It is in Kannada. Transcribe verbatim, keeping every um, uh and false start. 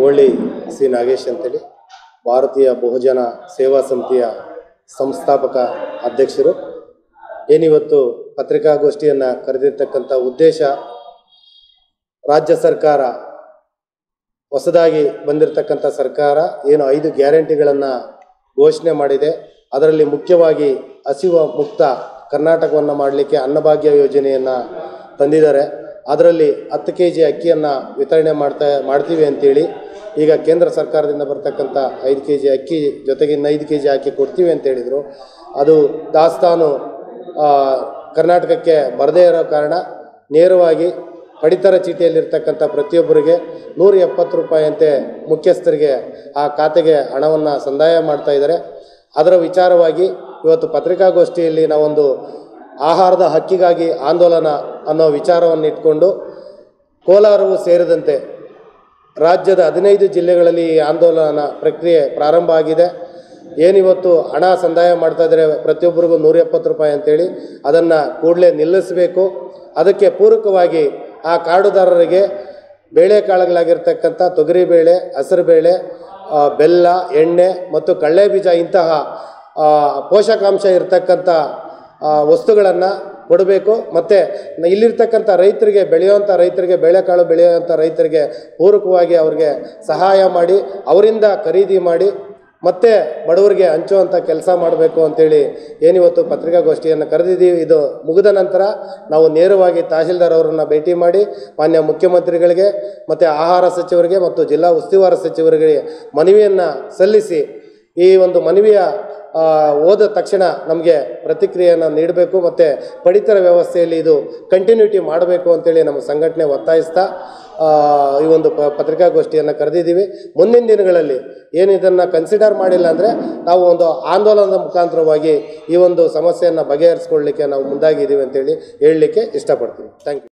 ಓಳ್ಳಿ ಸಿ ನಾಗೇಶ್ ಅಂತೇಳಿ ಭಾರತೀಯ ಬಹುಜನ ಸೇವಾ ಸಮಿತಿಯ ಸಂಸ್ಥಾಪಕ ಅಧ್ಯಕ್ಷರು. ಏನಿವತ್ತು ಪತ್ರಿಕಾಗೋಷ್ಠಿಯನ್ನು ಕರೆದಿರ್ತಕ್ಕಂಥ ಉದ್ದೇಶ, ರಾಜ್ಯ ಸರ್ಕಾರ ಹೊಸದಾಗಿ ಬಂದಿರತಕ್ಕಂಥ ಸರ್ಕಾರ ಏನು ಐದು ಗ್ಯಾರಂಟಿಗಳನ್ನು ಘೋಷಣೆ ಮಾಡಿದೆ. ಅದರಲ್ಲಿ ಮುಖ್ಯವಾಗಿ ಹಸಿವು ಮುಕ್ತ ಕರ್ನಾಟಕವನ್ನು ಮಾಡಲಿಕ್ಕೆ ಅನ್ನಭಾಗ್ಯ ಯೋಜನೆಯನ್ನು ತಂದಿದ್ದಾರೆ. ಅದರಲ್ಲಿ ಹತ್ತು ಕೆ ಜಿ ಅಕ್ಕಿಯನ್ನು ವಿತರಣೆ ಮಾಡ್ತಾ ಮಾಡ್ತೀವಿ ಅಂತೇಳಿ ಈಗ ಕೇಂದ್ರ ಸರ್ಕಾರದಿಂದ ಬರ್ತಕ್ಕಂಥ ಐದು ಕೆ ಜಿ ಅಕ್ಕಿ ಜೊತೆಗೆ ಇನ್ನು ಐದು ಕೆ ಜಿ ಅಕ್ಕಿ ಕೊಡ್ತೀವಿ ಅಂತೇಳಿದರು. ಅದು ದಾಸ್ತಾನು ಕರ್ನಾಟಕಕ್ಕೆ ಬರದೇ ಇರೋ ಕಾರಣ ನೇರವಾಗಿ ಪಡಿತರ ಚೀಟಿಯಲ್ಲಿರ್ತಕ್ಕಂಥ ಪ್ರತಿಯೊಬ್ಬರಿಗೆ ನೂರ ಎಪ್ಪತ್ತು ರೂಪಾಯಿಯಂತೆ ಮುಖ್ಯಸ್ಥರಿಗೆ ಆ ಖಾತೆಗೆ ಹಣವನ್ನು ಸಂದಾಯ ಮಾಡ್ತಾ ಇದ್ದಾರೆ. ಅದರ ವಿಚಾರವಾಗಿ ಇವತ್ತು ಪತ್ರಿಕಾಗೋಷ್ಠಿಯಲ್ಲಿ ನಾವೊಂದು ಆಹಾರದ ಹಕ್ಕಿಗಾಗಿ ಆಂದೋಲನ ಅನ್ನೋ ವಿಚಾರವನ್ನು ಇಟ್ಕೊಂಡು ಕೋಲಾರವು ಸೇರಿದಂತೆ ರಾಜ್ಯದ ಹದಿನೈದು ಜಿಲ್ಲೆಗಳಲ್ಲಿ ಈ ಆಂದೋಲನ ಪ್ರಕ್ರಿಯೆ ಪ್ರಾರಂಭ ಆಗಿದೆ. ಏನಿವತ್ತು ಹಣ ಸಂದಾಯ ಮಾಡ್ತಾ ಇದ್ದಾರೆ ಪ್ರತಿಯೊಬ್ಬರಿಗೂ ನೂರ ಎಪ್ಪತ್ತು ರೂಪಾಯಿ ಅಂತೇಳಿ, ಅದನ್ನು ಕೂಡಲೇ ನಿಲ್ಲಿಸಬೇಕು. ಅದಕ್ಕೆ ಪೂರಕವಾಗಿ ಆ ಕಾರ್ಡುದಾರರಿಗೆ ಬೇಳೆಕಾಳುಗಳಾಗಿರ್ತಕ್ಕಂಥ ತೊಗರಿಬೇಳೆ, ಹಸಿರುಬೇಳೆ, ಬೆಲ್ಲ, ಎಣ್ಣೆ ಮತ್ತು ಕಡಲೆ ಬೀಜ ಇಂತಹ ಪೋಷಕಾಂಶ ಇರತಕ್ಕಂಥ ವಸ್ತುಗಳನ್ನು ಕೊಡಬೇಕು. ಮತ್ತು ಇಲ್ಲಿರ್ತಕ್ಕಂಥ ರೈತರಿಗೆ, ಬೆಳೆಯುವಂಥ ರೈತರಿಗೆ, ಬೇಳೆಕಾಳು ಬೆಳೆಯುವಂಥ ರೈತರಿಗೆ ಪೂರಕವಾಗಿ ಅವ್ರಿಗೆ ಸಹಾಯ ಮಾಡಿ ಅವರಿಂದ ಖರೀದಿ ಮಾಡಿ ಮತ್ತು ಬಡವರಿಗೆ ಹಂಚುವಂಥ ಕೆಲಸ ಮಾಡಬೇಕು ಅಂಥೇಳಿ ಏನಿವತ್ತು ಪತ್ರಿಕಾಗೋಷ್ಠಿಯನ್ನು ಕರೆದಿದ್ದೀವಿ. ಇದು ಮುಗಿದ ನಂತರ ನಾವು ನೇರವಾಗಿ ತಹಶೀಲ್ದಾರ್ ಅವರನ್ನು ಭೇಟಿ ಮಾಡಿ ಮಾನ್ಯ ಮುಖ್ಯಮಂತ್ರಿಗಳಿಗೆ ಮತ್ತು ಆಹಾರ ಸಚಿವರಿಗೆ ಮತ್ತು ಜಿಲ್ಲಾ ಉಸ್ತುವಾರಿ ಸಚಿವರಿಗೆ ಮನವಿಯನ್ನು ಸಲ್ಲಿಸಿ ಈ ಒಂದು ಮನವಿಯ ಹೋದ ತಕ್ಷಣ ನಮಗೆ ಪ್ರತಿಕ್ರಿಯೆಯನ್ನು ನೀಡಬೇಕು ಮತ್ತು ಪಡಿತರ ವ್ಯವಸ್ಥೆಯಲ್ಲಿ ಇದು ಕಂಟಿನ್ಯೂಟಿ ಮಾಡಬೇಕು ಅಂತೇಳಿ ನಮ್ಮ ಸಂಘಟನೆ ಒತ್ತಾಯಿಸ್ತಾ ಈ ಒಂದು ಪ ಪತ್ರಿಕಾಗೋಷ್ಠಿಯನ್ನು ಕರೆದಿದ್ದೀವಿ. ಮುಂದಿನ ದಿನಗಳಲ್ಲಿ ಏನು ಇದನ್ನು ಕನ್ಸಿಡರ್ ಮಾಡಿಲ್ಲ ಅಂದರೆ ನಾವು ಒಂದು ಆಂದೋಲನದ ಮುಖಾಂತರವಾಗಿ ಈ ಒಂದು ಸಮಸ್ಯೆಯನ್ನು ಬಗೆಹರಿಸ್ಕೊಳ್ಳಲಿಕ್ಕೆ ನಾವು ಮುಂದಾಗಿದ್ದೀವಿ ಅಂತೇಳಿ ಹೇಳಲಿಕ್ಕೆ ಇಷ್ಟಪಡ್ತೀವಿ. Thank you.